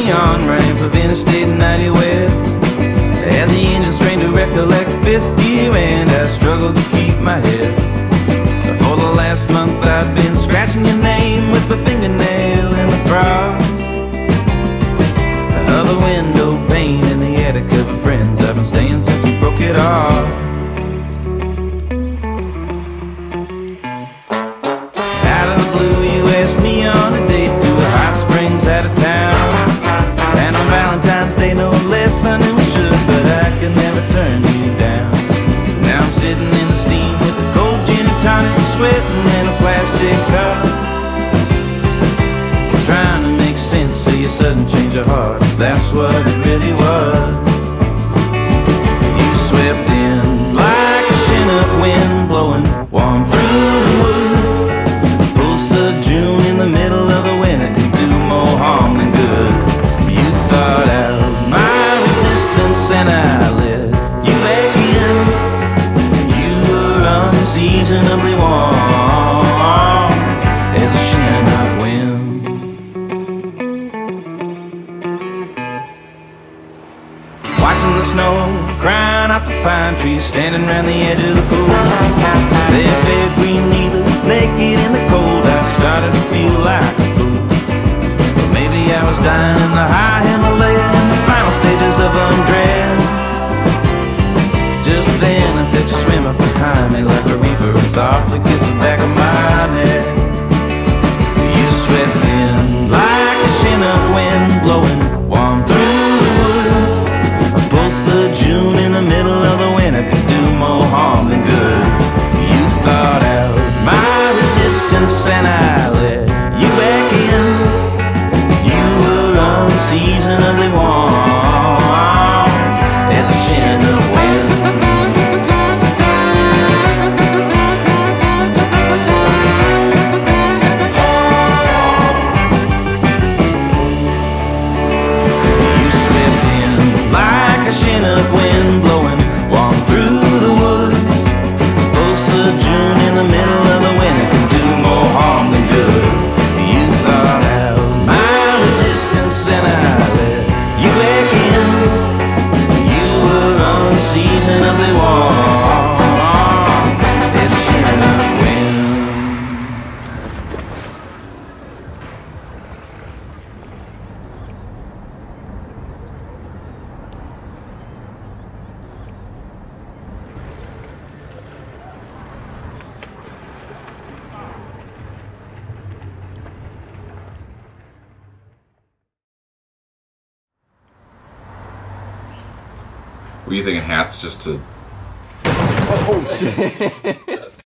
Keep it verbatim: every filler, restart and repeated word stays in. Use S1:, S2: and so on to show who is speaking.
S1: the on-ramp of Interstate ninety west. As the engine strained to recollect fifth gear, and I struggled to keep my head. For the last month I've been scratching your name with my fingernail in the frost of the window pane in the attic of a friend's. I've been staying since he broke it off. Out of the blue you asked me on a date to a hot springs out of town, and on Valentine's Day no less I knew I should, but I could never turn you down. Now I'm sitting in the steam with a cold gin and tonic, sweating in a plastic cup, trying to make sense of your sudden change of heart. That's what it really was. You swept in like a Chinook wind blowing warm through the woods. Pulse of June in the middle of the winter can do more harm than good. You thought out my resistance and I let you back in. You were unseasonably warm as a Chinook wind. Watching the snow crying off the pine trees, standing around the edge of the pool. Their bare green needles naked in the cold. I started to feel like a fool. But maybe I was dying in the high Himalaya in the final stages of undress. Just then I felt you swim up behind me like a reaper and softly kiss the back of my neck. You swept in like a Chinook wind blowing warm through the woods. A pulse of June in the middle of the winter could do more harm than good. You thought out my resistance and I let you back in. You were unseasonably warm as a Chinook wind. You swept in like a Chinook wind blowing warm through the woods. Pulse of June in the middle of the winter can do more harm than good. You thought out my resistance and I let you back in. You were unseasonably warm as a Chinook wind.
S2: Were you thinking hats just to...
S3: Oh shit.